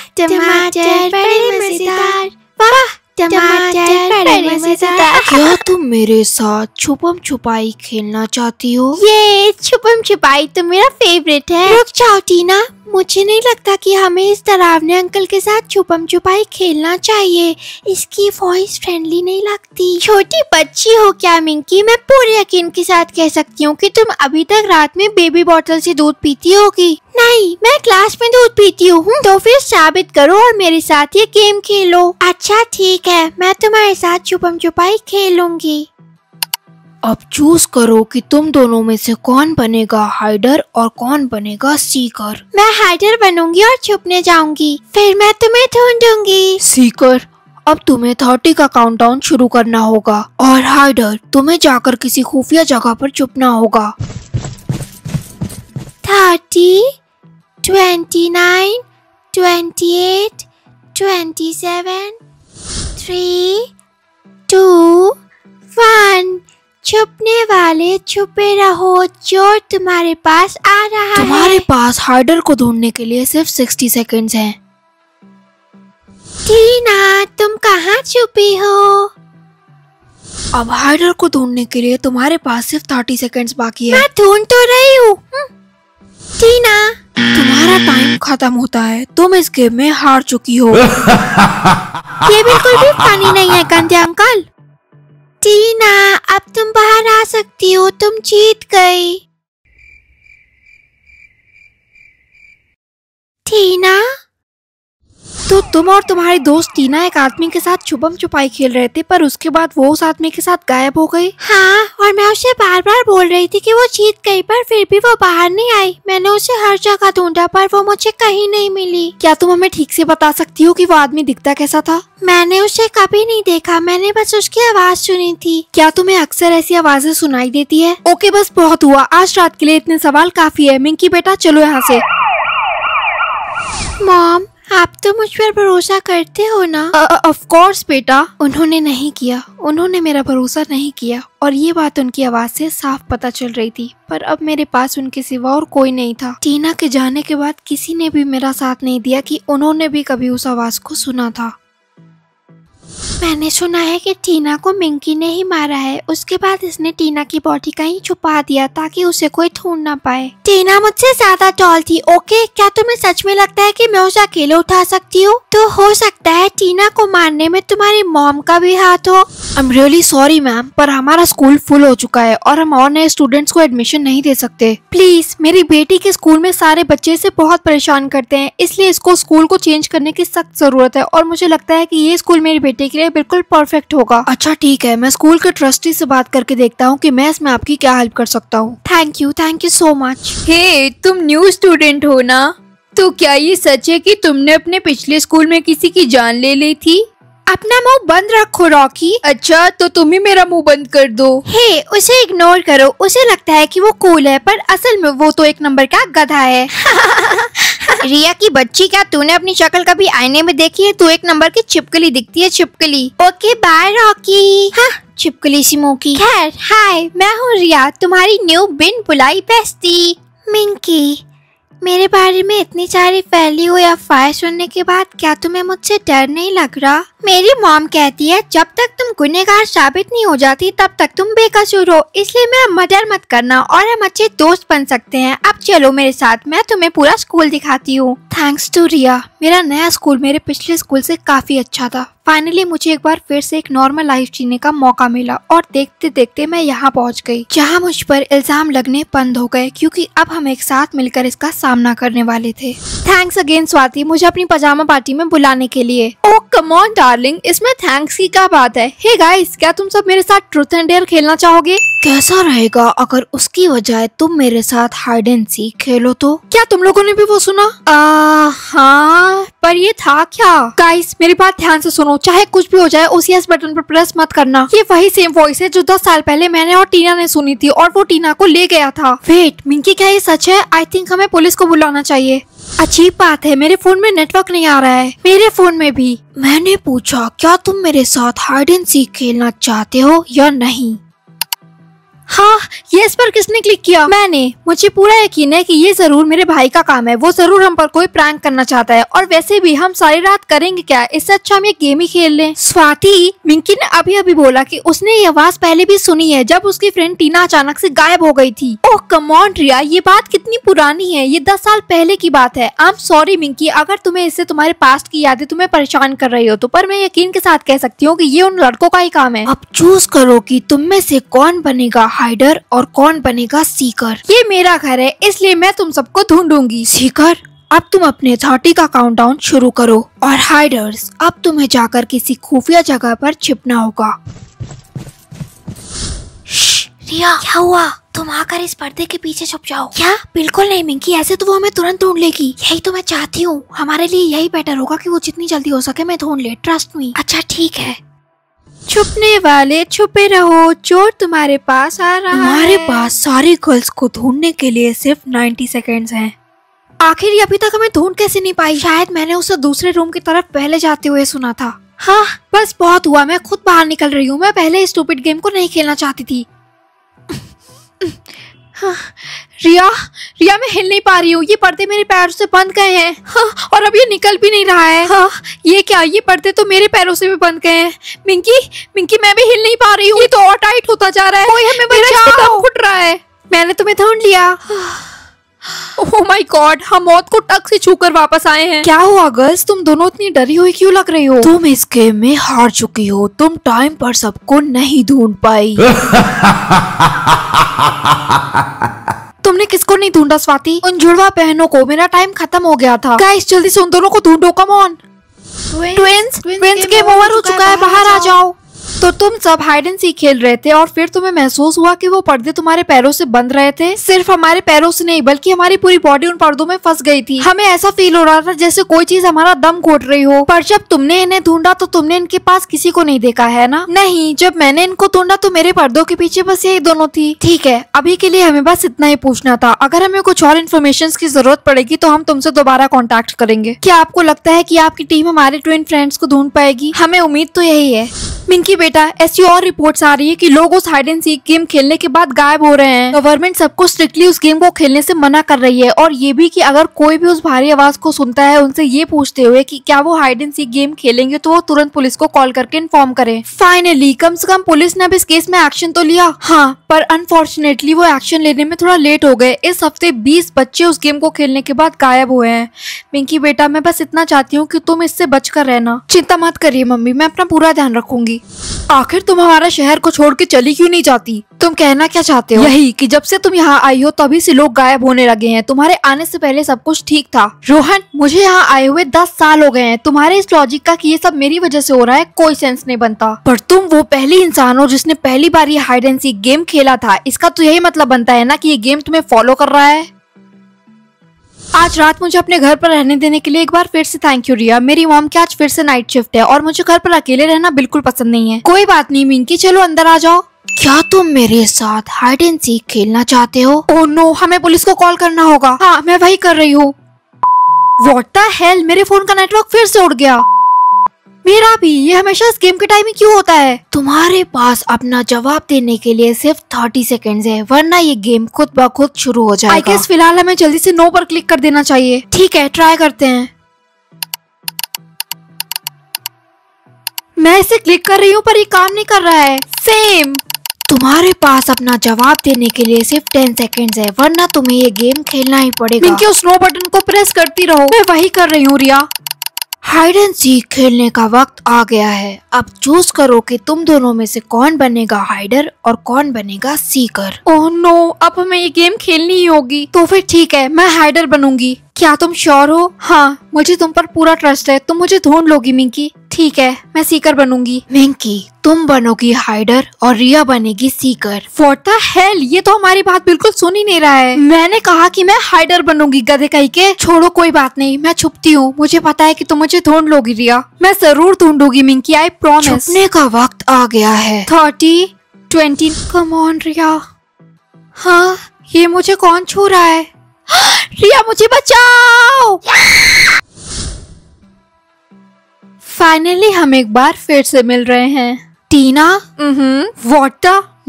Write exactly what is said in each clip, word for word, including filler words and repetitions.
टमाटर बड़े मजेदार, वाह टमाटर बड़े मजेदार। क्या तुम मेरे साथ छुपम छुपाई खेलना चाहती हो? ये छुपम छुपाई तो मेरा फेवरेट है। रुक जाओ टीना, मुझे नहीं लगता कि हमें इस डरावने अंकल के साथ छुपम छुपाई खेलना चाहिए। इसकी वॉइस फ्रेंडली नहीं लगती। छोटी बच्ची हो क्या मिंकी? मैं पूरे यकीन के साथ कह सकती हूँ कि तुम अभी तक रात में बेबी बोतल से दूध पीती होगी। नहीं, मैं क्लास में दूध पीती हूँ। तो फिर साबित करो और मेरे साथ ये गेम खेलो। अच्छा ठीक है, मैं तुम्हारे साथ छुपम छुपाई खेलूंगी। अब चूज करो कि तुम दोनों में से कौन बनेगा हाइडर और कौन बनेगा सीकर। मैं हाइडर बनूंगी और छुपने जाऊंगी, फिर मैं तुम्हें ढूंढूंगी। सीकर, अब तुम्हें थर्टी का काउंटडाउन शुरू करना होगा और हाइडर, तुम्हें जाकर किसी खुफिया जगह पर छुपना होगा। Thirty, twenty nine, twenty eight, twenty seven, three, two, one. छुपने वाले छुपे रहो, चोर तुम्हारे पास आ रहा है। तुम्हारे पास हाइडर को ढूंढने के लिए सिर्फ सिक्सटी सेकेंड्स हैं। टीना, तुम कहाँ छुपी हो? अब हाइडर को ढूंढने के लिए तुम्हारे पास सिर्फ थर्टी सेकेंड्स बाकी है। मैं ढूंढ तो रही हूँ। टीना, तुम्हारा टाइम खत्म होता है, तुम इस गेम में हार चुकी हो। ये बिल्कुल भी फनी नहीं है गंदे अंकल। टीना, अब तुम बाहर आ सकती हो, तुम जीत गई। टीना, तो तुम और तुम्हारी दोस्त टीना एक आदमी के साथ छुपम छुपाई खेल रहे थे, पर उसके बाद वो उस आदमी के साथ गायब हो गई। हाँ, और मैं उसे बार बार बोल रही थी कि वो जीत गई, पर फिर भी वो बाहर नहीं आई। मैंने उसे हर जगह ढूंढा पर वो मुझे कहीं नहीं मिली। क्या तुम हमें ठीक से बता सकती हो कि वो आदमी दिखता कैसा था? मैंने उसे कभी नहीं देखा, मैंने बस उसकी आवाज सुनी थी। क्या तुम्हें अक्सर ऐसी आवाजें सुनाई देती है? ओके, बस बहुत हुआ, आज रात के लिए इतने सवाल काफी है। मिंकी बेटा चलो यहाँ से। मॉम, आप तो मुझ पर भरोसा करते हो ना? ऑफ कोर्स बेटा। उन्होंने नहीं किया, उन्होंने मेरा भरोसा नहीं किया, और ये बात उनकी आवाज से साफ पता चल रही थी। पर अब मेरे पास उनके सिवा और कोई नहीं था। टीना के जाने के बाद किसी ने भी मेरा साथ नहीं दिया कि उन्होंने भी कभी उस आवाज को सुना था। मैंने सुना है कि टीना को मिंकी ने ही मारा है। उसके बाद इसने टीना की बॉडी कहीं छुपा दिया ताकि उसे कोई ढूंढ ना पाए। टीना मुझसे ज्यादा टॉल थी। ओके, क्या तुम्हें सच में लगता है कि मैं उसे अकेले उठा सकती हूँ? तो हो सकता है टीना को मारने में तुम्हारी मॉम का भी हाथ हो। I am really sorry ma'am, पर हमारा स्कूल फुल हो चुका है और हम और नए स्टूडेंट्स को एडमिशन नहीं दे सकते। प्लीज, मेरी बेटी के स्कूल में सारे बच्चे इसे बहुत परेशान करते हैं, इसलिए इसको स्कूल को चेंज करने की सख्त जरूरत है, और मुझे लगता है कि ये स्कूल मेरी बेटी के लिए बिल्कुल परफेक्ट होगा। अच्छा ठीक है, मैं स्कूल के ट्रस्टी से बात करके देखता हूँ कि मैं इसमें आपकी क्या हेल्प कर सकता हूँ। Thank you, thank you so much. Hey, तुम न्यू स्टूडेंट हो ना? तो क्या ये सच है कि तुमने अपने पिछले स्कूल में किसी की जान ले ली थी? अपना मुंह बंद रखो रॉकी। अच्छा, तो तुम ही मेरा मुंह बंद कर दो। हे, उसे इग्नोर करो। उसे लगता है कि वो कूल है, पर असल में वो तो एक नंबर का गधा है। रिया की बच्ची, क्या तूने अपनी शक्ल कभी आईने में देखी है? तू एक नंबर की छिपकली दिखती है, छिपकली। Okay bye Rocky. हाँ, छिपकली सी मुंह की। खैर, हाय, मैं हूँ रिया, तुम्हारी न्यू बिन बुलाई बेस्टी। मिंकी, मेरे बारे में इतनी सारी फैली हुई अफवाहें सुनने के बाद क्या तुम्हें मुझसे डर नहीं लग रहा? मेरी मॉम कहती है जब तक तुम गुनहगार साबित नहीं हो जाती तब तक तुम बेकसूर हो, इसलिए मेरा मर्डर मत करना और हम अच्छे दोस्त बन सकते हैं। अब चलो मेरे साथ, मैं तुम्हें पूरा स्कूल दिखाती हूँ। थैंक्स टू रिया, मेरा नया स्कूल मेरे पिछले स्कूल से काफी अच्छा था। फाइनली मुझे एक बार फिर से एक नॉर्मल लाइफ जीने का मौका मिला, और देखते देखते मैं यहाँ पहुँच गई जहाँ मुझ पर इल्जाम लगने बंद हो गए, क्योंकि अब हम एक साथ मिलकर इसका सामना करने वाले थे। थैंक्स अगेन स्वाति, मुझे अपनी पजामा पार्टी में बुलाने के लिए। ओह कम ऑन डार्लिंग, इसमें थैंक्स की क्या बात है? हे गाइस, क्या तुम सब मेरे साथ ट्रूथ एंड डेयर खेलना चाहोगे? कैसा रहेगा अगर उसकी बजाय तुम मेरे साथ हाइड एंड सीक खेलो तो? क्या तुम लोगों ने भी वो सुना? आ, हाँ, पर ये था क्या? गाइस, मेरी बात ध्यान से सुनो, चाहे कुछ भी हो जाए उस यस बटन पर प्रेस मत करना। ये वही सेम वॉइस है जो दस साल पहले मैंने और टीना ने सुनी थी, और वो टीना को ले गया था। वेट मिंकी, क्या ये सच है? आई थिंक हमें पुलिस को बुलाना चाहिए। अजीब बात है, मेरे फोन में नेटवर्क नहीं आ रहा है। मेरे फोन में भी। मैंने पूछा क्या तुम मेरे साथ हाइड एंड सीक खेलना चाहते हो या नहीं? हाँ, ये इस पर किसने क्लिक किया? मैंने। मुझे पूरा यकीन है कि ये जरूर मेरे भाई का काम है। वो जरूर हम पर कोई प्रैंक करना चाहता है, और वैसे भी हम सारी रात करेंगे क्या, इससे अच्छा हम ये गेम ही खेल लें। स्वाति, मिंकी ने अभी अभी बोला कि उसने ये आवाज पहले भी सुनी है जब उसकी फ्रेंड टीना अचानक से गायब हो गई थी। ओह कम ऑन रिया, ये बात कितनी पुरानी है, ये दस साल पहले की बात है। आई एम सॉरी मिंकी, अगर तुम्हें इससे तुम्हारे पास्ट की यादें तुम्हें परेशान कर रही हो तो, पर मैं यकीन के साथ कह सकती हूँ कि ये उन लड़कों का ही काम है। अब चूज करो कि तुम में से कौन बनेगा हाइडर और कौन बनेगा सीकर। ये मेरा घर है, इसलिए मैं तुम सबको ढूंढूंगी। सीकर, अब तुम अपने थर्टी का काउंटडाउन शुरू करो, और हाइडर्स, अब तुम्हें जाकर किसी खुफिया जगह पर छिपना होगा। रिया, क्या हुआ? तुम आकर इस पर्दे के पीछे छुप जाओ। क्या? बिल्कुल नहीं मिंकी, ऐसे तो वो हमें तुरंत ढूंढ लेगी। यही तो मैं चाहती हूँ, हमारे लिए यही बेटर होगा कि वो जितनी जल्दी हो सके मैं ढूंढ ले। Trust me. अच्छा ठीक है। छुपने वाले छुपे रहो, चोर तुम्हारे पास आ रहा है। हमारे पास सारी गर्ल्स को ढूंढने के लिए सिर्फ नाइन्टी सेकेंड्स हैं। आखिर ये अभी तक हमें ढूंढ कैसे नहीं पाई? शायद मैंने उसे दूसरे रूम की तरफ पहले जाते हुए सुना था। हाँ बस बहुत हुआ, मैं खुद बाहर निकल रही हूँ। मैं पहले इस स्टूपिड गेम को नहीं खेलना चाहती थी। हाँ, रिया, रिया मैं हिल नहीं पा रही हूँ। ये पर्दे मेरे पैरों से बंध गए हैं। हाँ, और अब ये निकल भी नहीं रहा है। हाँ, ये क्या, ये पर्दे तो मेरे पैरों से भी बंध गए हैं। मिंकी, मिंकी मैं भी हिल नहीं पा रही हूँ। ये तो और टाइट होता जा रहा है। कोई हमें बचाओ। फुट रहा है। मैंने तुम्हें ढूंढ लिया। ओह माय गॉड, हम मौत को टक से छूकर वापस आए हैं। क्या हुआ गर्ल्स, तुम दोनों इतनी डरी हुई क्यों लग रही हो? तुम इस गेम में हार चुकी हो। तुम टाइम पर सबको नहीं ढूंढ पाई। तुमने किसको नहीं ढूंढा स्वाति? उन जुड़वा बहनों को। मेरा टाइम खत्म हो गया था। गाइस जल्दी से उन दोनों को ढूंढो, come on. Twins, twins game over हो चुका है, बाहर आ जाओ। तो तुम सब हाइड एंड सीक खेल रहे थे और फिर तुम्हें महसूस हुआ कि वो पर्दे तुम्हारे पैरों से बंध रहे थे। सिर्फ हमारे पैरों से नहीं बल्कि हमारी पूरी बॉडी उन पर्दों में फंस गई थी। हमें ऐसा फील हो रहा था जैसे कोई चीज हमारा दम घोट रही हो। पर जब तुमने इन्हें ढूंढा तो तुमने इनके पास किसी को नहीं देखा, है ना? नहीं, जब मैंने इनको ढूंढा तो मेरे पर्दों के पीछे बस यही दोनों थी। ठीक है, अभी के लिए हमें बस इतना ही पूछना था। अगर हमें कुछ और इन्फॉर्मेशन की जरूरत पड़ेगी तो हम तुमसे दोबारा कॉन्टेक्ट करेंगे। क्या आपको लगता है कि आपकी टीम हमारे ट्विन फ्रेंड्स को ढूंढ पाएगी? हमें उम्मीद तो यही है। मिंकी बेटा, ऐसी और रिपोर्ट्स आ रही है कि लोग उस हाइड एंड सीक गेम खेलने के बाद गायब हो रहे हैं। गवर्नमेंट सबको स्ट्रिक्टली उस गेम को खेलने से मना कर रही है, और ये भी कि अगर कोई भी उस भारी आवाज को सुनता है उनसे ये पूछते हुए कि क्या वो हाइड एंड सीक गेम खेलेंगे तो वो तुरंत पुलिस को कॉल करके इन्फॉर्म करें। फाइनली कम से कम पुलिस ने अब इस केस में एक्शन तो लिया। हाँ, पर अनफॉर्चुनेटली वो एक्शन लेने में थोड़ा लेट हो गए। इस हफ्ते बीस बच्चे उस गेम को खेलने के बाद गायब हुए हैं। मिंकी बेटा, मैं बस इतना चाहती हूँ कि तुम इससे बचकर रहना। चिंता मत करिए मम्मी, मैं अपना पूरा ध्यान रखूंगी। आखिर तुम हमारा शहर को छोड़ के चली क्यों नहीं जाती? तुम कहना क्या चाहते हो? यही कि जब से तुम यहाँ आई हो तभी से लोग गायब होने लगे हैं। तुम्हारे आने से पहले सब कुछ ठीक था। रोहन, मुझे यहाँ आए हुए दस साल हो गए हैं। तुम्हारे इस लॉजिक का कि ये सब मेरी वजह से हो रहा है कोई सेंस नहीं बनता। पर तुम वो पहली इंसान हो जिसने पहली बार ये हाइड एंड सीक गेम खेला था। इसका तो यही मतलब बनता है ना कि ये गेम तुम्हें फॉलो कर रहा है। आज रात मुझे अपने घर पर रहने देने के लिए एक बार फिर से थैंक यू रिया। मेरी मॉम की आज फिर से नाइट शिफ्ट है और मुझे घर पर अकेले रहना बिल्कुल पसंद नहीं है। कोई बात नहीं मिंकी, चलो अंदर आ जाओ। क्या तुम मेरे साथ हाइड एंड सीक खेलना चाहते हो? ओह नो, हमें पुलिस को कॉल करना होगा। हाँ, मैं वही कर रही हूँ। व्हाट द हेल, मेरे फोन का नेटवर्क फिर से उड़ गया। मेरा भी। ये हमेशा इस गेम के टाइम में क्यों होता है? तुम्हारे पास अपना जवाब देने के लिए सिर्फ थर्टी सेकेंड्स है, वरना ये गेम खुद ब खुद शुरू हो जाएगा। आई गेस फिलहाल हमें जल्दी से नो पर क्लिक कर देना चाहिए। ठीक है, ट्राई करते हैं। मैं इसे क्लिक कर रही हूँ पर ये काम नहीं कर रहा है। सेम। तुम्हारे पास अपना जवाब देने के लिए सिर्फ टेन सेकेंड्स है, वरना तुम्हें ये गेम खेलना ही पड़ेगा। मिंकी, उस नो बटन को प्रेस करती रहो। मैं वही कर रही हूँ रिया। हाइड एंड सीक खेलने का वक्त आ गया है। अब चूज करो कि तुम दोनों में से कौन बनेगा हाइडर और कौन बनेगा सीकर। ओह नो, अब हमें ये गेम खेलनी ही होगी। तो फिर ठीक है, मैं हाइडर बनूंगी। क्या तुम श्योर हो? हाँ, मुझे तुम पर पूरा ट्रस्ट है। तुम मुझे ढूंढ लोगी मिंकी। ठीक है, मैं सीकर बनूंगी। मिंकी, तुम बनोगी हाइडर और रिया बनेगी सीकर। व्हाट द हेल, ये तो हमारी बात बिल्कुल सुन ही नहीं रहा है। मैंने कहा कि मैं हाइडर बनूंगी, गधे कहीं के। छोड़ो, कोई बात नहीं, मैं छुपती हूँ। मुझे पता है कि तुम मुझे ढूंढ लोगी रिया। मैं जरूर ढूंढूंगी मिंकी, आई प्रॉमिस। छुपने का वक्त आ गया है। Thirty, twenty, come on Riya. हाँ, ये मुझे कौन छू रहा है? रिया, मुझे बचाओ। फाइनली हम एक बार फिर से मिल रहे हैं। टीना, व्हाट द,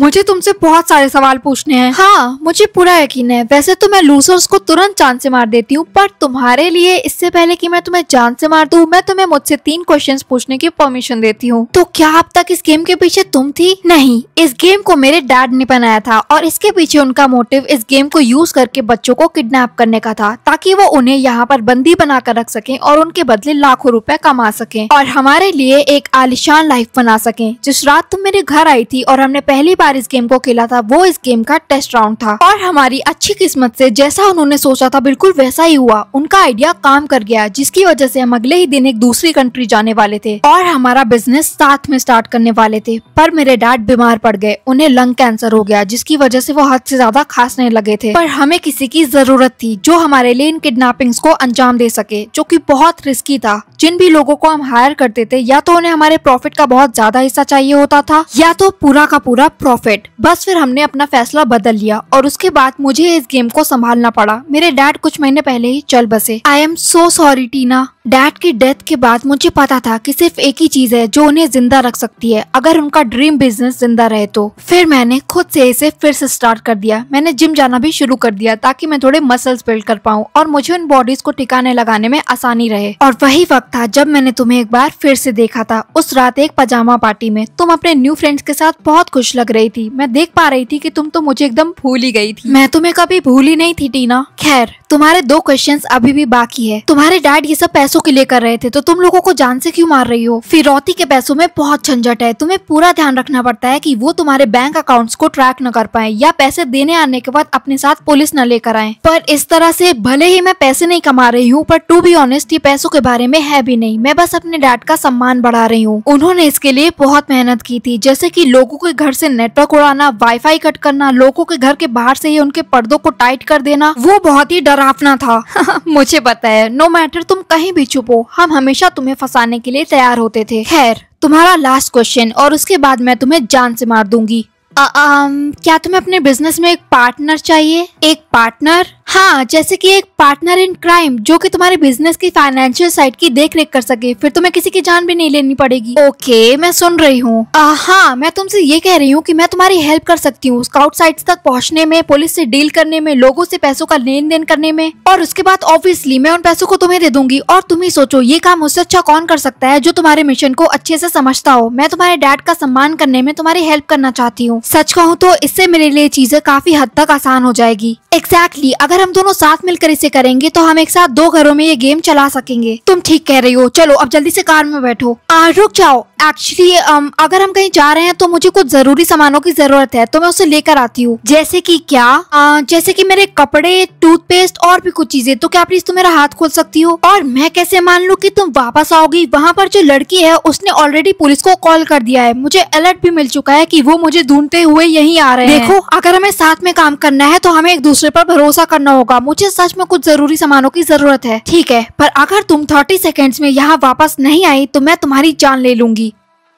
मुझे तुमसे बहुत सारे सवाल पूछने हैं। हाँ, मुझे पूरा यकीन है। वैसे तो मैं लूजर्स को तुरंत जान से मार देती हूँ, पर तुम्हारे लिए इससे पहले कि मैं तुम्हें जान से मार दूँ, मैं तुम्हें मुझसे तीन क्वेश्चंस पूछने की परमिशन देती हूँ। तो क्या अब तक इस गेम के पीछे तुम थी? नहीं, इस गेम को मेरे डैड ने बनाया था और इसके पीछे उनका मोटिव इस गेम को यूज करके बच्चों को किडनैप करने का था, ताकि वो उन्हें यहाँ पर बंदी बनाकर रख सकें और उनके बदले लाखों रुपए कमा सकें और हमारे लिए एक आलिशान लाइफ बना सकें। जिस रात तुम मेरे घर आई थी और हमने पहली बार इस गेम को खेला था, वो इस गेम का टेस्ट राउंड था और हमारी अच्छी किस्मत से जैसा उन्होंने सोचा था बिल्कुल वैसा ही हुआ। उनका आइडिया काम कर गया, जिसकी वजह से हम अगले ही दिन एक दूसरी कंट्री जाने वाले थे और हमारा बिजनेस साथ में स्टार्ट करने वाले थे। पर मेरे डैड बीमार पड़ गए, उन्हें लंग कैंसर हो गया, जिसकी वजह से वो हद से ज्यादा खांसने लगे थे। पर हमें किसी की जरूरत थी जो हमारे लिए इन किडनैपिंग्स को अंजाम दे सके, जो कि बहुत रिस्की था। जिन भी लोगों को हम हायर करते थे, या तो उन्हें हमारे प्रॉफिट का बहुत ज्यादा हिस्सा चाहिए होता था या तो पूरा का पूरा प्रॉफिट। बस फिर हमने अपना फैसला बदल लिया और उसके बाद मुझे इस गेम को संभालना पड़ा। मेरे डैड कुछ महीने पहले ही चल बसे। I am so sorry Tina. Dad की डेथ के बाद मुझे पता था कि सिर्फ एक ही चीज है जो उन्हें जिंदा रख सकती है, अगर उनका ड्रीम बिजनेस जिंदा रहे तो। फिर मैंने खुद से इसे फिर से स्टार्ट कर दिया। मैंने जिम जाना भी शुरू कर दिया ताकि मैं थोड़े मसल्स बिल्ड कर पाऊँ और मुझे उन बॉडीज को ठिकाने लगाने में आसानी रहे। और वही वक्त था जब मैंने तुम्हें एक बार फिर से देखा था। उस रात एक पजामा पार्टी में तुम अपने न्यू फ्रेंड्स के साथ बहुत खुश लग रही थी। मैं देख पा रही थी कि तुम तो मुझे एकदम भूल ही गई थी। मैं तुम्हें कभी भूली नहीं थी टीना। खैर, तुम्हारे दो क्वेश्चंस अभी भी बाकी है। तुम्हारे डैड ये सब पैसों के लिए कर रहे थे, तो तुम लोगों को जान से क्यों मार रही हो? फिरौती के पैसों में बहुत झंझट है। तुम्हें पूरा ध्यान रखना पड़ता है कि वो तुम्हारे बैंक अकाउंट्स को ट्रैक न कर पाए या पैसे देने आने के बाद अपने साथ पुलिस न लेकर आए। पर इस तरह से भले ही मैं पैसे नहीं कमा रही हूँ, पर टू बी ऑनेस्ट ये पैसों के बारे में है भी नहीं। मैं बस अपने डैड का सम्मान बढ़ा रही हूँ। उन्होंने इसके लिए बहुत मेहनत की थी, जैसे कि लोगों के घर से नेटवर्क उड़ाना, वाईफाई कट करना, लोगों के घर के बाहर से ही उनके पर्दों को टाइट कर देना। वो बहुत ही डरावना था। मुझे पता है, नो मैटर तुम कहीं भी छुपो, हम हमेशा तुम्हें फंसाने के लिए तैयार होते थे। खैर, तुम्हारा लास्ट क्वेश्चन और उसके बाद मैं तुम्हें जान से मार दूंगी। आ, आम, क्या तुम्हें अपने बिजनेस में एक पार्टनर चाहिए? एक पार्टनर? हाँ, जैसे कि एक पार्टनर इन क्राइम जो कि तुम्हारे बिजनेस की फाइनेंशियल साइड की देख रेख कर सके। फिर तुम्हें किसी की जान भी नहीं लेनी पड़ेगी। ओके, मैं सुन रही हूँ। हाँ, मैं तुमसे ये कह रही हूँ कि मैं तुम्हारी हेल्प कर सकती हूँ स्काउट साइट्स तक पहुँचने में, पुलिस से डील करने में, लोगों से पैसों का लेन देन करने में, और उसके बाद ऑब्वियसली मैं उन पैसों को तुम्हें दे दूंगी। और तुम ही सोचो, ये काम मुझसे अच्छा कौन कर सकता है जो तुम्हारे मिशन को अच्छे से समझता हो। मैं तुम्हारे डैड का सम्मान करने में तुम्हारी हेल्प करना चाहती हूँ। सच कहूँ तो इससे मेरे लिए चीजें काफी हद तक आसान हो जाएगी। एग्जैक्टली exactly, अगर हम दोनों साथ मिलकर इसे करेंगे तो हम एक साथ दो घरों में ये गेम चला सकेंगे। तुम ठीक कह रही हो। चलो अब जल्दी से कार में बैठो। आ, रुक जाओ। एक्चुअली अगर हम कहीं जा रहे हैं तो मुझे कुछ जरूरी सामानों की जरूरत है, तो मैं उसे लेकर आती हूँ। जैसे कि क्या? आ, जैसे कि मेरे कपड़े, टूथपेस्ट और भी कुछ चीजें। तो क्या प्लीज तुम मेरा हाथ खोल सकती हो? और मैं कैसे मान लूँ कि तुम वापस आओगी? वहाँ पर जो लड़की है उसने ऑलरेडी पुलिस को कॉल कर दिया है। मुझे अलर्ट भी मिल चुका है कि वो मुझे ढूंढते हुए यहीं आ रहे हैं। देखो, अगर हमें साथ में काम करना है तो हमें एक दूसरे पर भरोसा करना होगा। मुझे सच में कुछ जरूरी सामानों की जरूरत है। ठीक है, पर अगर तुम तीस सेकंड्स में यहाँ वापस नहीं आई तो मैं तुम्हारी जान ले लूंगी।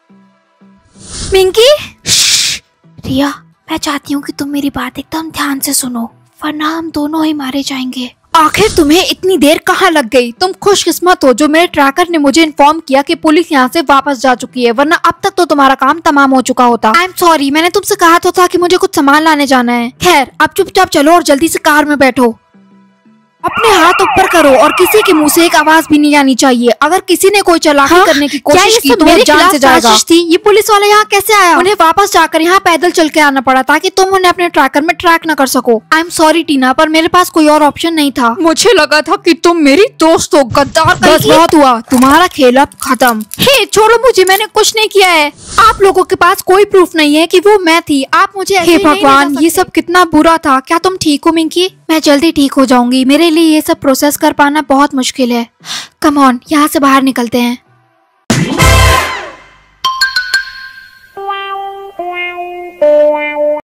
मिंकी, रिया, मैं चाहती हूँ कि तुम मेरी बात एकदम ध्यान से सुनो, वरना हम दोनों ही मारे जाएंगे। आखिर तुम्हें इतनी देर कहाँ लग गई? तुम खुशकिस्मत हो जो मेरे ट्रैकर ने मुझे इन्फॉर्म किया कि पुलिस यहाँ से वापस जा चुकी है, वरना अब तक तो तुम्हारा काम तमाम हो चुका होता। आई एम सॉरी, मैंने तुमसे कहा तो था कि मुझे कुछ सामान लाने जाना है। खैर, अब चुपचाप चलो और जल्दी से कार में बैठो। अपने हाथ ऊपर करो और किसी के मुंह से एक आवाज भी नहीं आनी चाहिए। अगर किसी ने कोई चालाकी हाँ? करने की कोशिश की तो मेरी जान से जाएगा। थी? ये पुलिस वाला यहाँ कैसे आया? उन्हें वापस जाकर यहाँ पैदल चल के आना पड़ा ताकि तुम उन्हें अपने ट्रैकर में ट्रैक न कर सको। आई एम सॉरी टीना, पर मेरे पास कोई और ऑप्शन नहीं था। मुझे लगा था कि तुम मेरी दोस्त हो, गद्दार। बस बहुत हुआ, तुम्हारा खेल अब खत्म। हे छोड़ो मुझे, मैंने कुछ नहीं किया है। आप लोगों के पास कोई प्रूफ नहीं है कि वो मैं थी। आप मुझे हे भगवान, ये सब कितना बुरा था। क्या तुम ठीक हो मिंकी? मैं जल्दी ठीक हो जाऊंगी। मेरे लिए ये सब प्रोसेस कर पाना बहुत मुश्किल है। कम ऑन, यहाँ से बाहर निकलते हैं।